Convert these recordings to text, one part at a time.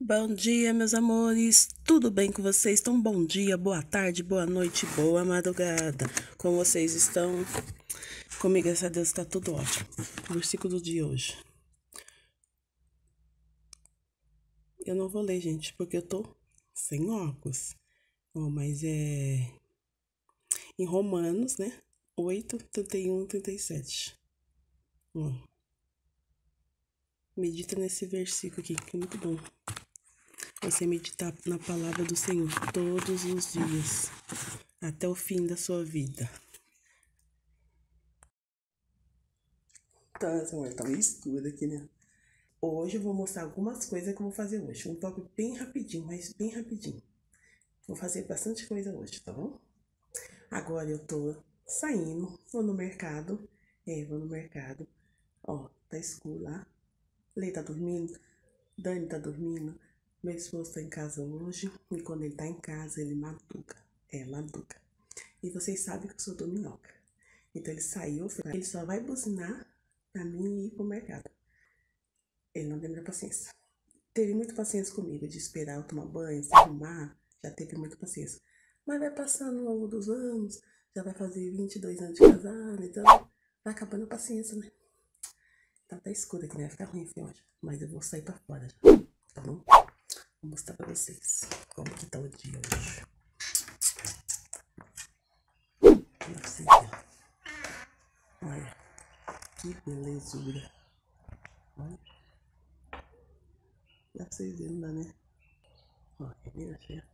Bom dia, meus amores. Tudo bem com vocês? Então, bom dia, boa tarde, boa noite, boa madrugada. Como vocês estão? Comigo, graças a Deus, está tudo ótimo. Versículo de hoje. Eu não vou ler, gente, porque eu tô sem óculos. Mas é em Romanos, né? 8, 31, 37. Medita nesse versículo aqui, que é muito bom. Você meditar na palavra do Senhor todos os dias, até o fim da sua vida. Tá, amor, tá meio escuro aqui, né? Hoje eu vou mostrar algumas coisas que eu vou fazer hoje. Um toque bem rapidinho, mas bem rapidinho. Vou fazer bastante coisa hoje, tá bom? Agora eu tô saindo, vou no mercado. Vou no mercado. Ó, tá escuro lá. Lei tá dormindo, Dani tá dormindo. Meu esposo tá em casa hoje. E quando ele tá em casa, ele madruga. Madruga. E vocês sabem que eu sou dominóca. Então ele saiu, ele só vai buzinar pra mim ir pro mercado. Ele não tem muita paciência. Teve muita paciência comigo de esperar eu tomar banho, se arrumar. Já teve muita paciência. Mas vai passando ao longo dos anos. Já vai fazer 22 anos de casado. Então vai acabando a paciência, né? Então tá escuro aqui, né? Vai ficar ruim assim hoje. Mas eu vou sair pra fora já. Tá bom? Vou mostrar pra vocês como que tá o dia hoje. Pra vocês verem. Olha. Que belezura. Olha. Dá pra vocês verem lá, né? Ó, menina cheia.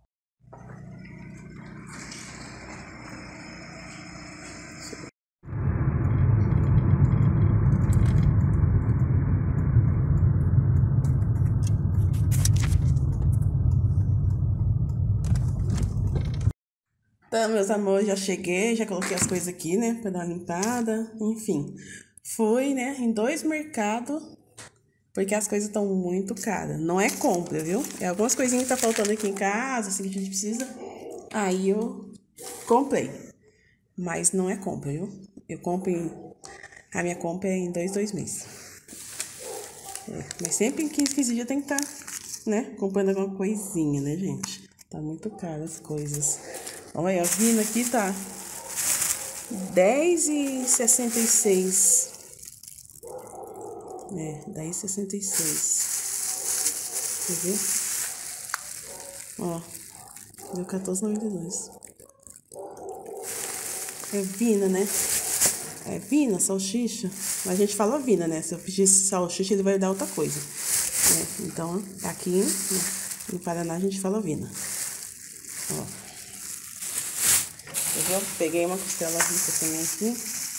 Então, meus amores, já cheguei, já coloquei as coisas aqui, né, pra dar uma limpada, enfim. Fui, né, em 2 mercados, porque as coisas estão muito caras. Não é compra, viu? É algumas coisinhas que tá faltando aqui em casa, assim, que a gente precisa. Aí eu comprei. Mas não é compra, viu? Eu compro A minha compra é em 2 meses. Mas sempre em 15 dias tem que estar, né, comprando alguma coisinha, né, gente? Tá muito caro as coisas. Olha, vindo aqui tá R$10,66. 10,66. Quer ver? Ó, deu R$14,92. É Vina, né? É Vina, salsicha. Mas a gente fala Vina, né? Se eu pedir salsicha, ele vai dar outra coisa. Então, aqui no Paraná a gente fala Vina. Ó. Eu peguei uma costela ripa também aqui.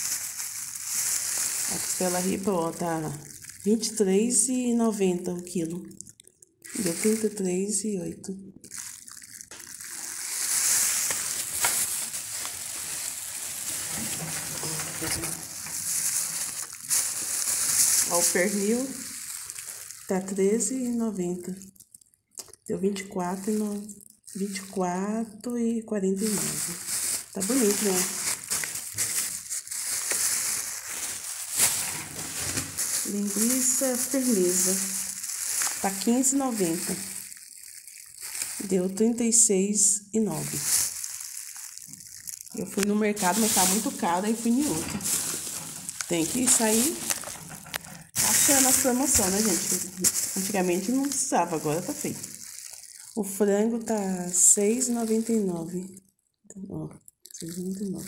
A costela ripa, ó, tá R$23,90 o quilo. Deu R$33,08. Ó, o pernil tá R$13,90. Deu R$24,49. Tá bonito, né? Linguiça firmeza. Tá R$15,90. Deu R$36,09. Eu fui no mercado, mas tá muito caro, aí fui em outro. Tem que sair achando as promoções, né, gente? Antigamente não precisava, agora tá feio. O frango tá R$6,99. Ó, R$6,99.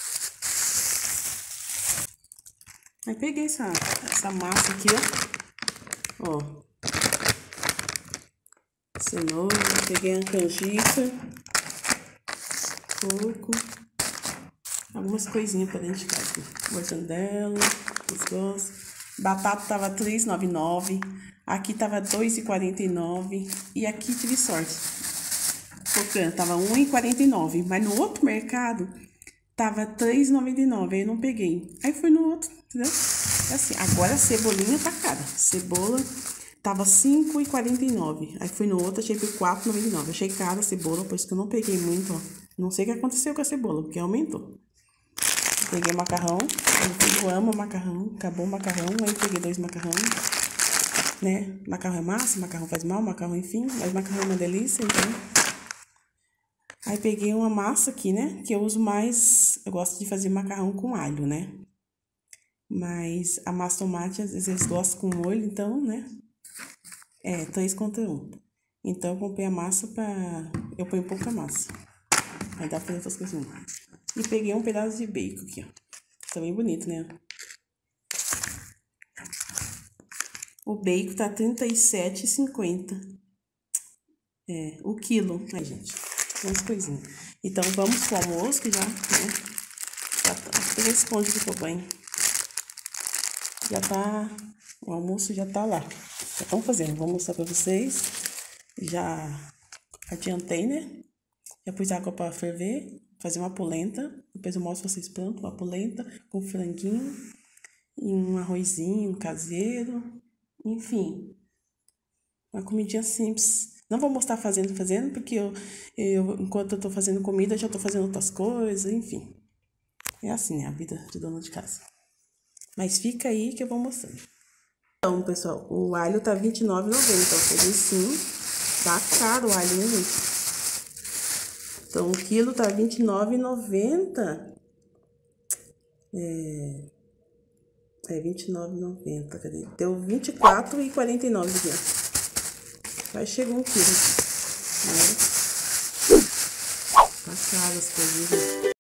Aí peguei essa massa aqui, ó. Cenoura, peguei a canjica, coco, algumas coisinhas pra dentro de casa. Mortandela, vocês gostam. Batata tava R$3,99. Aqui tava R$2,49. E aqui tive sorte. Cocã tava R$1,49. Mas no outro mercado tava R$3,99. Aí eu não peguei. Aí fui no outro, entendeu? Assim, agora a cebolinha tá cara. Cebola tava R$5,49. Aí fui no outro, achei por R$4,99. Achei cara a cebola, por isso que eu não peguei muito, ó. Não sei o que aconteceu com a cebola, porque aumentou. Peguei macarrão. Eu amo macarrão. Acabou o macarrão, aí peguei 2 macarrão. né? Macarrão é massa, macarrão faz mal, macarrão enfim, mas macarrão é uma delícia, então. Aí peguei uma massa aqui, né? Que eu uso mais, eu gosto de fazer macarrão com alho, né? Mas a massa tomate, às vezes eles gostam com molho, então, né? É, 3 contra 1. Então, eu comprei a massa pra... Eu ponho pouca massa. Aí dá pra fazer outras coisas. E peguei um pedaço de bacon aqui, ó. Tá bem bonito, né? O bacon tá R$37,50. É, o quilo. Aí, gente, umas coisinhas. Então, vamos pro almoço, que já, né? Já tá, acho que eu respondo aqui pro banho. Já tá... O almoço já tá lá. Já estão fazendo. Vou mostrar pra vocês. Já adiantei, né? Já pus água pra ferver. Fazer uma polenta. Depois eu mostro pra vocês pronto. Uma polenta com franguinho. E um arrozinho caseiro. Enfim. Uma comidinha simples. Não vou mostrar fazendo, porque enquanto eu tô fazendo comida, eu já tô fazendo outras coisas, enfim. É assim, né? A vida de dona de casa. Mas fica aí que eu vou mostrando. Então, pessoal, o alho tá R$29,90. Então, sim, tá caro o alho, né, gente? Então, o quilo tá R$29,90. É R$29,90. Cadê? Deu R$24,49 aqui, ó. Vai chegar um quilo. Né? Tá caro as coisas, né?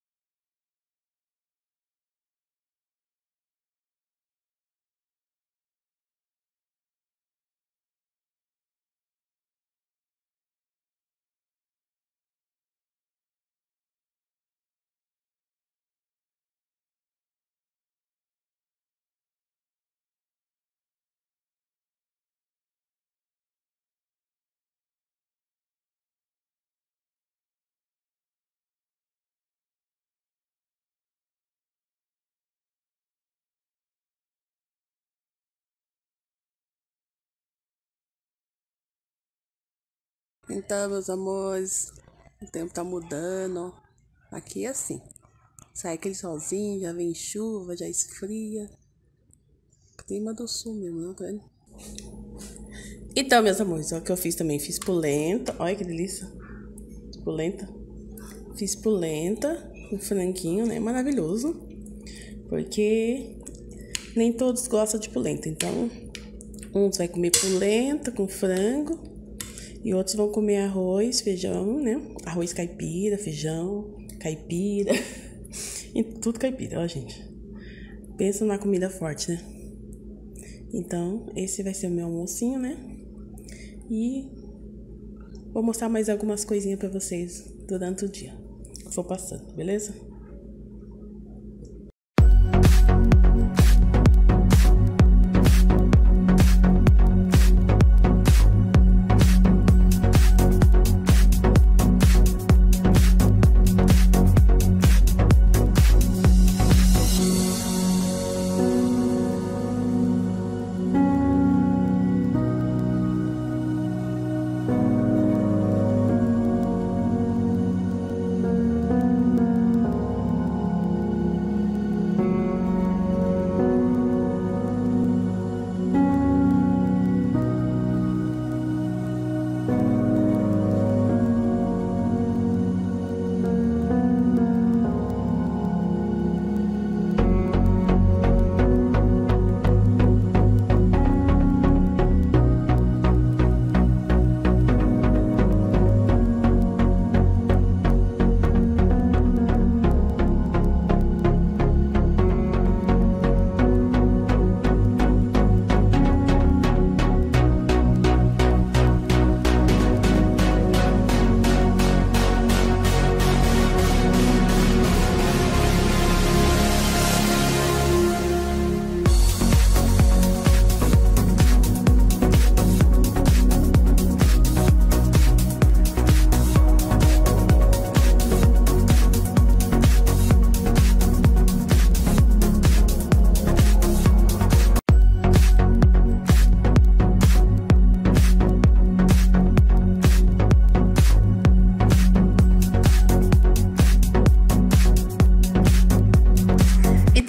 Então, meus amores, o tempo tá mudando, ó. Aqui é assim. Sai aquele solzinho, já vem chuva, já esfria. Clima do sul mesmo, não tá vendo? Então, meus amores, olha o que eu fiz também. Fiz polenta. Olha que delícia. Polenta. Fiz polenta com franguinho, né? Maravilhoso. Porque nem todos gostam de polenta. Então, uns vai comer polenta com frango. E outros vão comer arroz, feijão, né? Arroz caipira, feijão, caipira. E tudo caipira, ó, gente. Pensa numa comida forte, né? Então, esse vai ser o meu almocinho, né? E vou mostrar mais algumas coisinhas pra vocês durante o dia. Vou passando, beleza?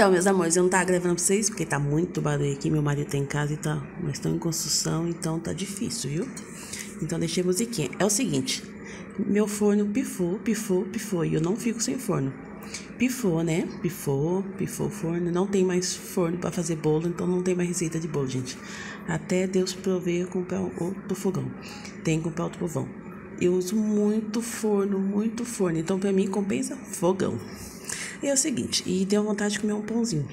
Então, meus amores, eu não tava gravando pra vocês, porque tá muito barulho aqui, meu marido tá em casa e tá, nós estamos em construção, então tá difícil, viu? Então deixei a musiquinha. É o seguinte, meu forno pifou, e eu não fico sem forno. Pifou, né? Pifou o forno, não tem mais forno pra fazer bolo, então não tem mais receita de bolo, gente. Até Deus prover comprar outro fogão. Tem que comprar outro fogão. Eu uso muito forno, então pra mim compensa fogão. E é o seguinte, e deu vontade de comer um pãozinho.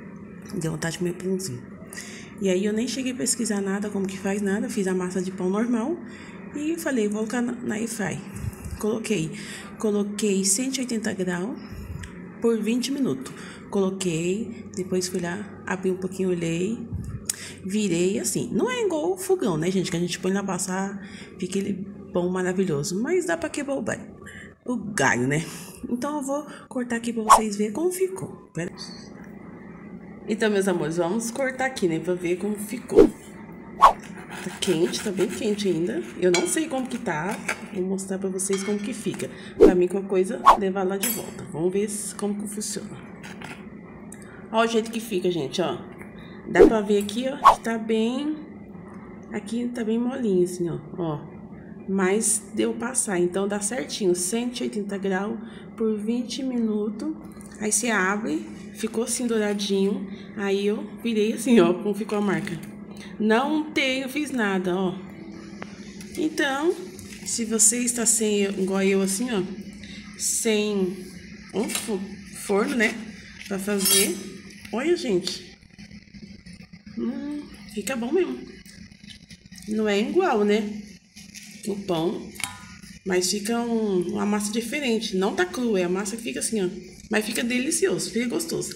E aí eu nem cheguei a pesquisar nada, como que faz nada, fiz a massa de pão normal e falei, vou colocar na airfry. Coloquei 180 graus por 20 minutos. Coloquei, depois fui lá, abri um pouquinho, olhei, virei assim. Não é igual o fogão, né, gente, que a gente põe lá passar, fica aquele pão maravilhoso, mas dá pra quebrar o galho, né? Então eu vou cortar aqui pra vocês verem como ficou. Pera. Então, meus amores, vamos cortar aqui, né, pra ver como ficou. Tá quente, tá bem quente ainda. Eu não sei como que tá, vou mostrar pra vocês como que fica. Pra mim, qualquer coisa, levar lá de volta. Vamos ver como que funciona. Ó o jeito que fica, gente, ó. Dá pra ver aqui, ó, que tá bem... Aqui tá bem molinho, assim, ó. Mas deu passar, então dá certinho, 180 graus por 20 minutos. Aí você abre, ficou assim douradinho. Aí eu virei assim, ó, como ficou a marca. Não fiz nada, ó. Então, se você está sem, igual eu assim, ó, sem um forno, né, pra fazer, olha, gente, fica bom mesmo. Não é igual, né, o pão, mas fica uma massa diferente. Não tá crua, é a massa que fica assim, ó, mas fica delicioso, fica gostoso.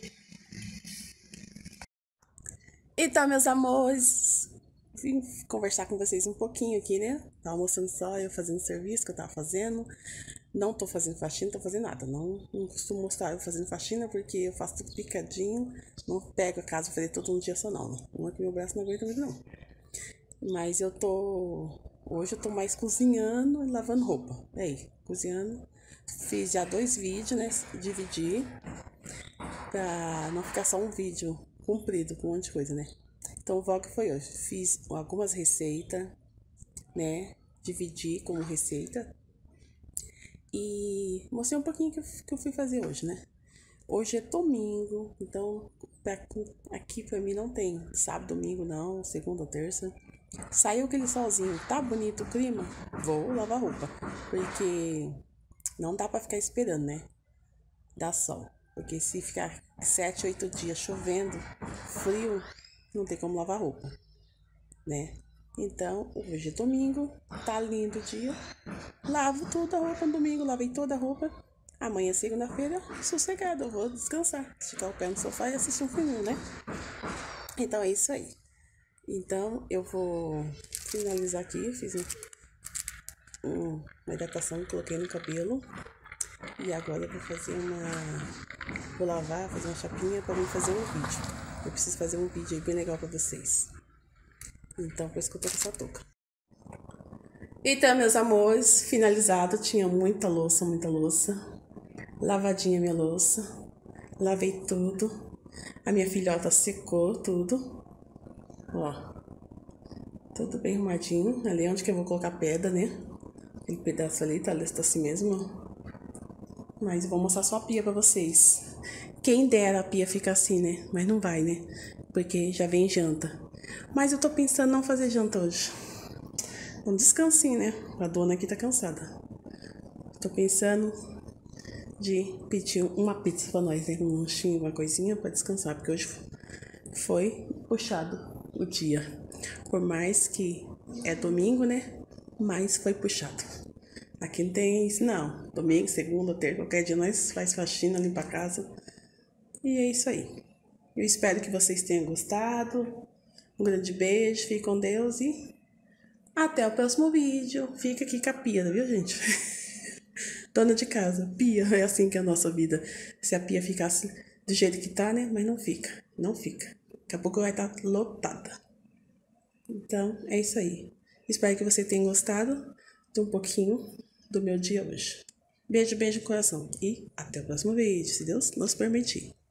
Então, meus amores, vim conversar com vocês um pouquinho aqui, né? Tava mostrando só eu fazendo serviço que eu tava fazendo. Não tô fazendo faxina, não tô fazendo nada. Não costumo mostrar eu fazendo faxina porque eu faço tudo picadinho. Não pego a casa fazer todo um dia só não, né? Uma que meu braço não aguenta muito não. Mas hoje eu tô mais cozinhando e lavando roupa. Aí, cozinhando. Fiz já 2 vídeos, né? Dividi. Pra não ficar só um vídeo comprido com um monte de coisa, né? Então o vlog foi hoje. Fiz algumas receitas, né? Dividi como receita. E mostrei um pouquinho que eu fui fazer hoje, né? Hoje é domingo, então aqui pra mim não tem sábado, domingo não, segunda, terça. Saiu aquele solzinho, tá bonito o clima? Vou lavar roupa, porque não dá pra ficar esperando, né? Dá sol. Porque se ficar 7, 8 dias chovendo, frio, não tem como lavar roupa, né? Então, hoje é domingo, tá lindo o dia. Lavo toda a roupa no domingo, lavei toda a roupa. Amanhã, segunda-feira, sossegado, eu vou descansar. Esticar o pé no sofá e assistir um filme, né? Então é isso aí. Então, eu vou finalizar aqui. Fiz uma hidratação, coloquei no cabelo. E agora eu vou fazer vou lavar, fazer uma chapinha pra mim fazer um vídeo. Eu preciso fazer um vídeo aí bem legal pra vocês. Então, por isso que eu tô com essa touca. Então, meus amores, finalizado. Tinha muita louça. Lavadinha minha louça. Lavei tudo. A minha filhota secou tudo. Ó. Tudo bem arrumadinho. Ali é onde que eu vou colocar pedra, né? Aquele pedaço ali, tá assim mesmo, ó. Mas eu vou mostrar só a pia pra vocês. Quem dera a pia ficar assim, né? Mas não vai, né? Porque já vem janta. Mas eu tô pensando em não fazer janta hoje. Um descansinho, né? A dona aqui tá cansada. Tô pensando de pedir uma pizza pra nós, né? Um lanchinho, uma coisinha pra descansar. Porque hoje foi puxado o dia. Por mais que é domingo, né? Mas foi puxado. Aqui não tem isso, não. Domingo, segunda, terça, qualquer dia nós faz faxina, limpa a casa. E é isso aí. Eu espero que vocês tenham gostado. Um grande beijo, fique com Deus e até o próximo vídeo. Fica aqui com a pia, viu, gente? Dona de casa, pia, é assim que é a nossa vida. Se a pia ficasse do jeito que tá, né? Mas não fica, não fica. Daqui a pouco vai estar lotada. Então, é isso aí. Espero que você tenha gostado de um pouquinho do meu dia hoje. Beijo, beijo no coração. E até o próximo vídeo, se Deus nos permitir.